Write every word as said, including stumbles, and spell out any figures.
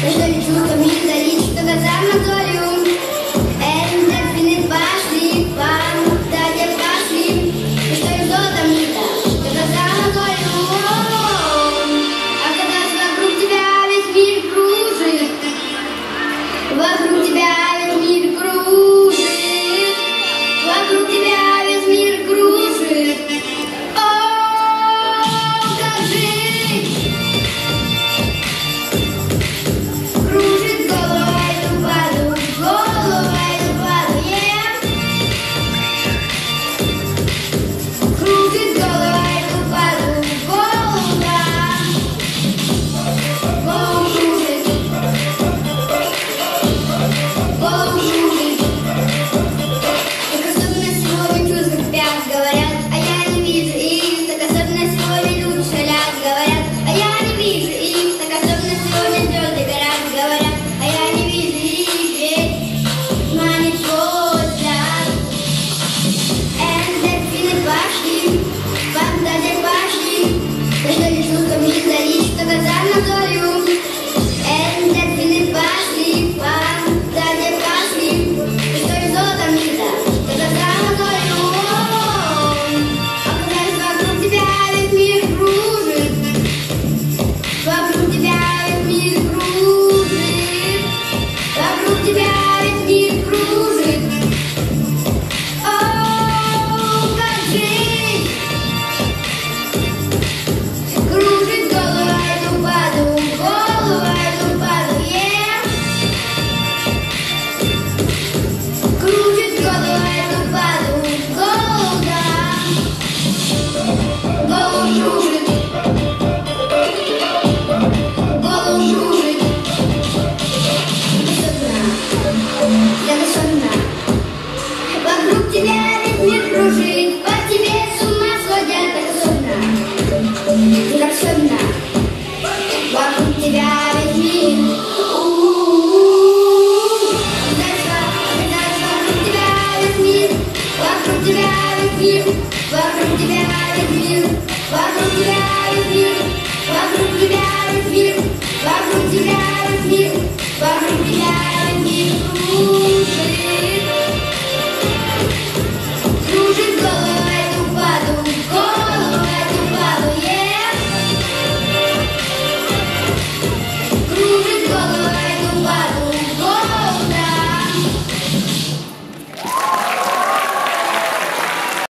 что ли чувством не залить, что глаза на долю. Эндорфины пошли, фантазия пошли, и что ли золотом не дашь, что глаза на долю. А когда вокруг тебя весь мир кружит, вокруг тебя весь мир кружит, вокруг тебя весь мир кружит. О, как жить! Кружит голова, иду паду, голова, иду паду, yeah. Кружит голова, иду паду, голова, голову кружит, голову кружит. Так особенно сегодня чувства спят, говорят, а я не вижу их. Так особенно сегодня люди шалят, говорят, а я не вижу их. Так особенно сегодня звезды горят, говорят, а я не вижу их. Ведь манит взгляд. Эндорфины пошли, фантазия пошли, да что ли чувством не залить, что глаза на долю. Эндорфины пошли, фантазия пошли, да что ли золотом не дашь, что глаза на долю. А когда вокруг тебя весь мир кружит, вокруг тебя весь мир кружит, вокруг тебя весь мир кружит. О, как жить! Кружит голова, иду паду, голова, иду паду, yeah. Кружит голова, иду паду, голова, голову кружит, голову кружит. Я до сна, вокруг тебя весь мир кружит, по тебе с ума сходят, так сна, ты как сна, вокруг тебя весь мир. У-у-у-у. Дальше, дальше, вокруг тебя весь мир, вокруг тебя весь мир, вокруг тебя весь мир, вокруг тебя весь мир, вокруг тебя весь мир, вокруг тебя весь мир, вокруг тебя